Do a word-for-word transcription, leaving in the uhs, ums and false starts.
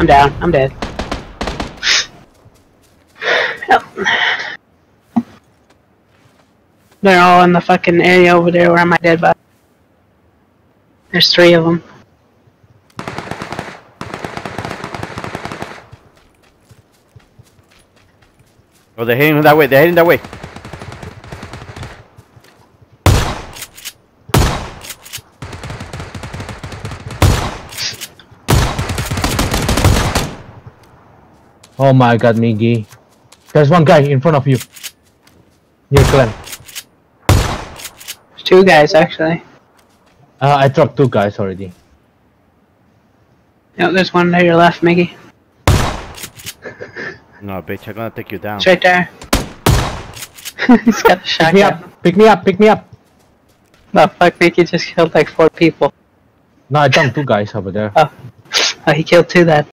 I'm down. I'm dead. Yep. They're all in the fucking area over there where I'm dead by. There's three of them. Oh, they're heading that way. They're heading that way. Oh my god, Miggy. There's one guy in front of you. Near Glen. There's two guys, actually. Uh, I dropped two guys already. Yep, there's one to your left, Miggy. No, bitch, I'm gonna take you down. It's right there. He's got a shotgun. Pick me up! Pick me up! Pick me up! No, fuck, Mickey just killed like four people. No, I dumped two guys over there. Oh, oh he killed two then.